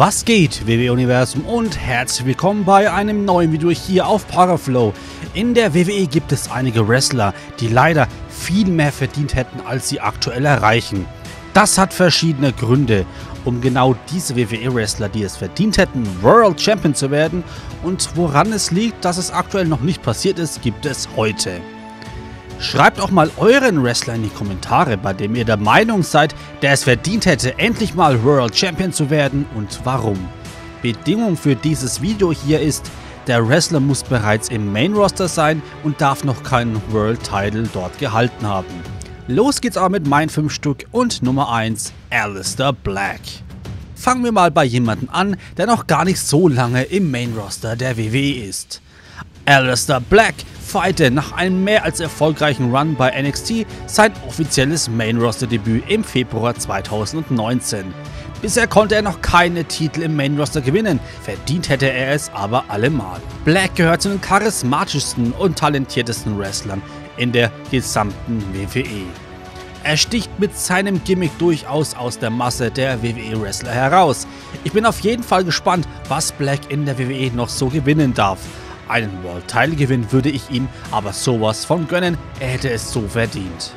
Was geht, WWE-Universum, und herzlich willkommen bei einem neuen Video hier auf Powerflow. In der WWE gibt es einige Wrestler, die leider viel mehr verdient hätten, als sie aktuell erreichen. Das hat verschiedene Gründe. Um genau diese WWE-Wrestler, die es verdient hätten, World Champion zu werden, und woran es liegt, dass es aktuell noch nicht passiert ist, gibt es heute. Schreibt auch mal euren Wrestler in die Kommentare, bei dem ihr der Meinung seid, der es verdient hätte, endlich mal World Champion zu werden, und warum. Bedingung für dieses Video hier ist, der Wrestler muss bereits im Main Roster sein und darf noch keinen World Title dort gehalten haben. Los geht's aber mit meinen 5 Stück, und Nummer 1, Aleister Black. Fangen wir mal bei jemandem an, der noch gar nicht so lange im Main Roster der WWE ist. Aleister Black feierte nach einem mehr als erfolgreichen Run bei NXT sein offizielles Main-Roster-Debüt im Februar 2019. Bisher konnte er noch keine Titel im Main-Roster gewinnen, verdient hätte er es aber allemal. Black gehört zu den charismatischsten und talentiertesten Wrestlern in der gesamten WWE. Er sticht mit seinem Gimmick durchaus aus der Masse der WWE-Wrestler heraus. Ich bin auf jeden Fall gespannt, was Black in der WWE noch so gewinnen darf. Einen World Title Gewinn würde ich ihm aber sowas von gönnen, er hätte es so verdient.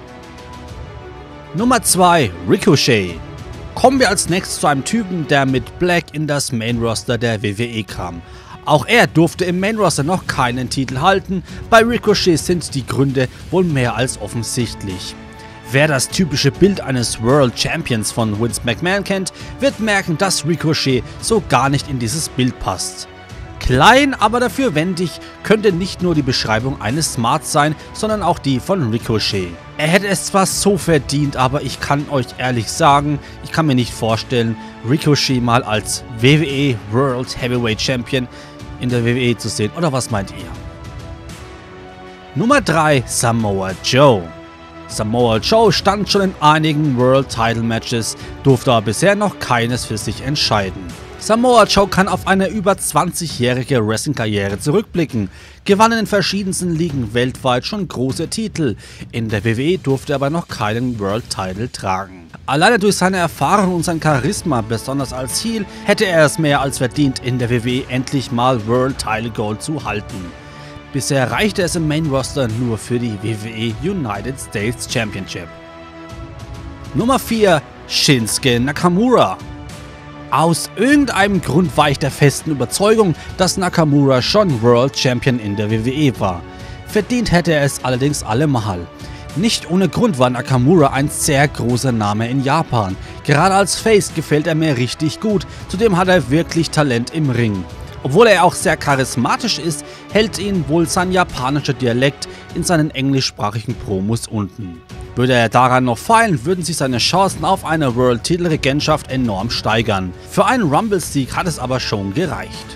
Nummer 2, Ricochet. Kommen wir als nächstes zu einem Typen, der mit Black in das Main Roster der WWE kam. Auch er durfte im Main Roster noch keinen Titel halten, bei Ricochet sind die Gründe wohl mehr als offensichtlich. Wer das typische Bild eines World Champions von Vince McMahon kennt, wird merken, dass Ricochet so gar nicht in dieses Bild passt. Klein, aber dafür wendig, könnte nicht nur die Beschreibung eines Smarts sein, sondern auch die von Ricochet. Er hätte es zwar so verdient, aber ich kann euch ehrlich sagen, ich kann mir nicht vorstellen, Ricochet mal als WWE World Heavyweight Champion in der WWE zu sehen. Oder was meint ihr? Nummer 3, Samoa Joe. Samoa Joe stand schon in einigen World Title Matches, durfte aber bisher noch keines für sich entscheiden. Samoa Joe kann auf eine über 20-jährige Wrestling-Karriere zurückblicken, gewann in verschiedensten Ligen weltweit schon große Titel, in der WWE durfte er aber noch keinen World Title tragen. Alleine durch seine Erfahrung und sein Charisma, besonders als Heel, hätte er es mehr als verdient, in der WWE endlich mal World Title Gold zu halten. Bisher reichte es im Main Roster nur für die WWE United States Championship. Nummer 4, Shinsuke Nakamura. Aus irgendeinem Grund war ich der festen Überzeugung, dass Nakamura schon World Champion in der WWE war. Verdient hätte er es allerdings allemal. Nicht ohne Grund war Nakamura ein sehr großer Name in Japan. Gerade als Face gefällt er mir richtig gut, zudem hat er wirklich Talent im Ring. Obwohl er auch sehr charismatisch ist, hält ihn wohl sein japanischer Dialekt in seinen englischsprachigen Promos unten. Würde er daran noch feilen, würden sich seine Chancen auf eine World-Titel-Regentschaft enorm steigern. Für einen Rumble-Sieg hat es aber schon gereicht.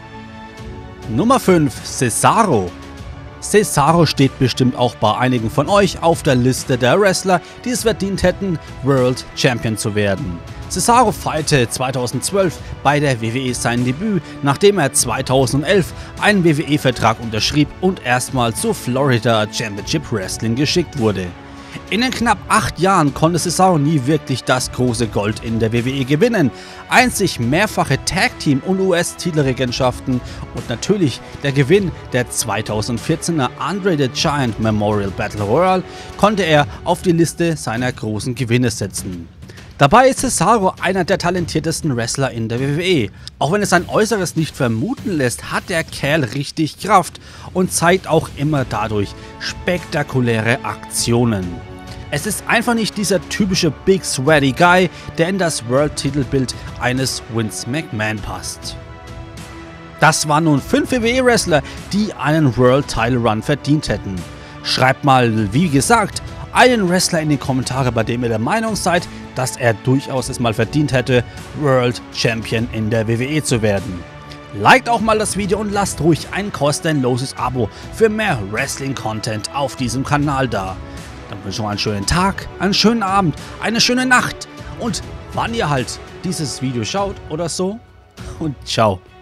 Nummer 5, Cesaro. Cesaro steht bestimmt auch bei einigen von euch auf der Liste der Wrestler, die es verdient hätten, World Champion zu werden. Cesaro feierte 2012 bei der WWE sein Debüt, nachdem er 2011 einen WWE-Vertrag unterschrieb und erstmal zu Florida Championship Wrestling geschickt wurde. In den knapp 8 Jahren konnte Cesaro nie wirklich das große Gold in der WWE gewinnen. Einzig mehrfache Tag-Team- und US-Titelregentschaften und natürlich der Gewinn der 2014er Andre the Giant Memorial Battle Royal konnte er auf die Liste seiner großen Gewinne setzen. Dabei ist Cesaro einer der talentiertesten Wrestler in der WWE. Auch wenn es sein Äußeres nicht vermuten lässt, hat der Kerl richtig Kraft und zeigt auch immer dadurch spektakuläre Aktionen. Es ist einfach nicht dieser typische Big Sweaty Guy, der in das World-Titelbild eines Vince McMahon passt. Das waren nun 5 WWE-Wrestler, die einen World-Title-Run verdient hätten. Schreibt mal, wie gesagt, einen Wrestler in die Kommentare, bei dem ihr der Meinung seid, dass er durchaus es mal verdient hätte, World Champion in der WWE zu werden. Liked auch mal das Video und lasst ruhig ein kostenloses Abo für mehr Wrestling-Content auf diesem Kanal da. Dann wünsche ich euch einen schönen Tag, einen schönen Abend, eine schöne Nacht und wann ihr halt dieses Video schaut oder so, und ciao.